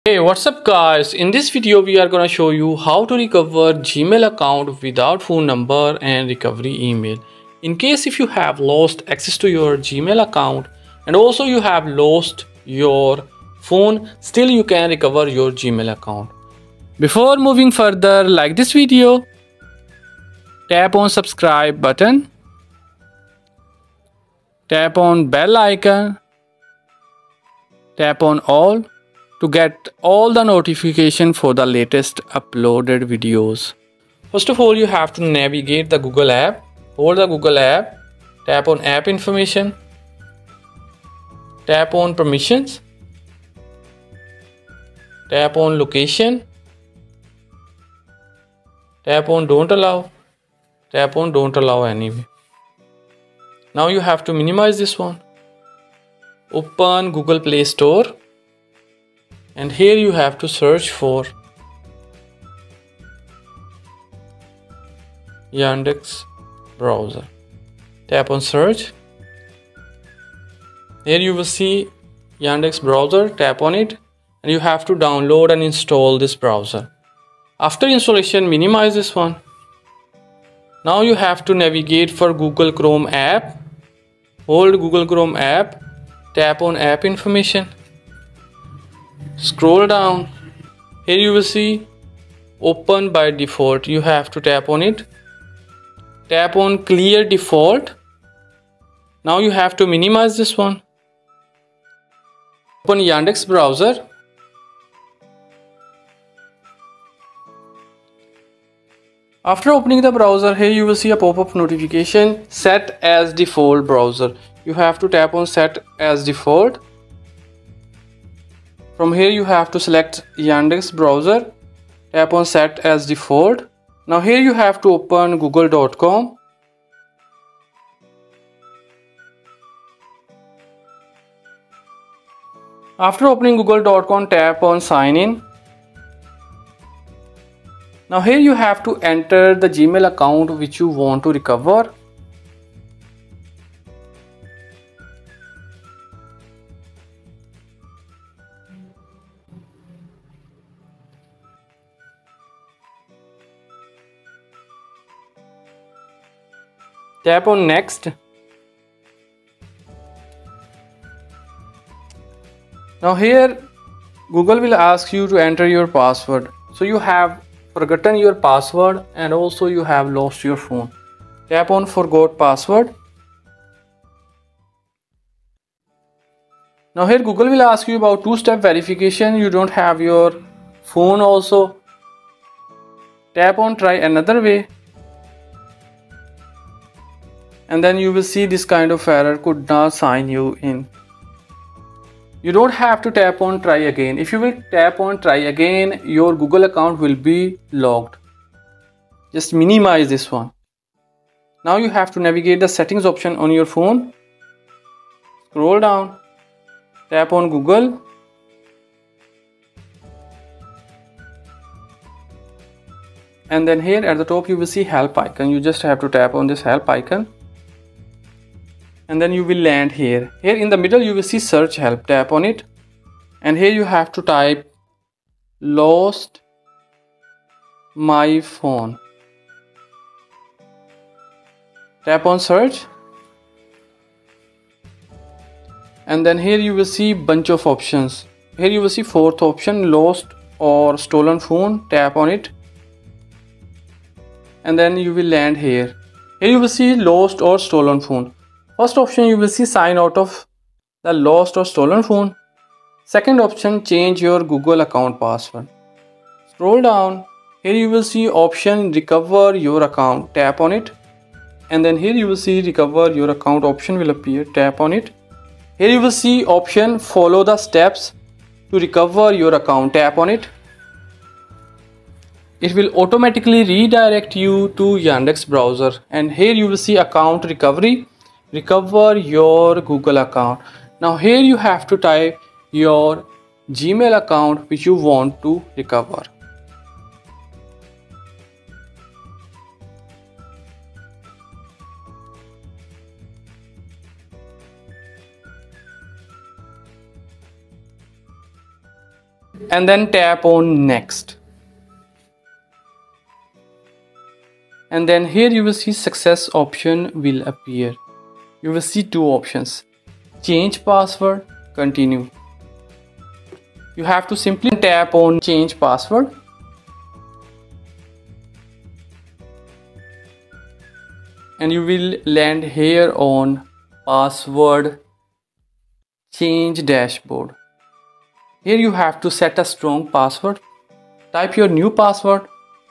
Hey, what's up guys? In this video we are gonna show you how to recover Gmail account without phone number and recovery email. In case if you have lost access to your Gmail account and also you have lost your phone, still you can recover your Gmail account. Before moving further, like this video, tap on subscribe button, tap on bell icon, tap on all to get all the notification for the latest uploaded videos. First of all, you have to navigate the Google app. Hold the Google app, tap on app information, tap on permissions, tap on location, tap on don't allow, tap on don't allow anyway. Now you have to minimize this one. Open Google Play Store. And here you have to search for Yandex Browser. Tap on search. Here you will see Yandex Browser. Tap on it and you have to download and install this browser. After installation, minimize this one. Now you have to navigate for Google Chrome app. Hold Google Chrome app. Tap on app information. Scroll down. Here you will see open by default. You have to tap on it. Tap on clear default. Now you have to minimize this one. Open Yandex Browser. After opening the browser, here you will see a pop-up notification, set as default browser. You have to tap on set as default. From here you have to select Yandex Browser, tap on set as default. Now here you have to open google.com. After opening google.com, tap on sign in. Now here you have to enter the Gmail account which you want to recover. Tap on next. Now here Google will ask you to enter your password. So you have forgotten your password and also you have lost your phone. Tap on forgot password. Now here Google will ask you about two-step verification. You don't have your phone also. Tap on try another way. And then you will see this kind of error, could not sign you in. You don't have to tap on try again. If you will tap on try again, your Google account will be logged. Just minimize this one. Now you have to navigate the settings option on your phone. Scroll down, tap on Google. And then here at the top you will see help icon. You just have to tap on this help icon. And then you will land here. Here in the middle you will see search help. Tap on it. And here you have to type lost my phone. Tap on search. And then here you will see bunch of options. Here you will see fourth option, lost or stolen phone. Tap on it. And then you will land here. Here you will see lost or stolen phone. First option you will see sign out of the lost or stolen phone. Second option, change your Google account password. Scroll down. Here you will see option recover your account. Tap on it. And then here you will see recover your account option will appear. Tap on it. Here you will see option follow the steps to recover your account. Tap on it. It will automatically redirect you to Yandex Browser. And here you will see account recovery. Recover your Google account. Now here you have to type your Gmail account which you want to recover. and then tap on next. And then here you will see success option will appear. You will see two options: change password, continue. You have to simply tap on change password. And you will land here on password change dashboard. Here you have to set a strong password. Type your new password.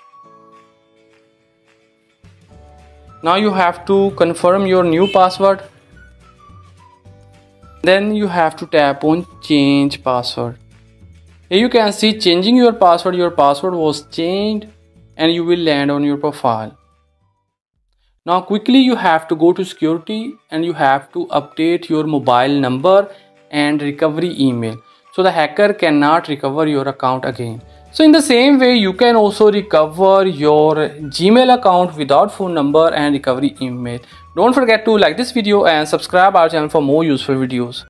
Now you have to confirm your new password. Then you have to tap on change password. Here you can see changing your password. Your password was changed and you will land on your profile. Now quickly you have to go to security and you have to update your mobile number and recovery email, so the hacker cannot recover your account again. So in the same way you can also recover your Gmail account without phone number and recovery email. Don't forget to like this video and subscribe our channel for more useful videos.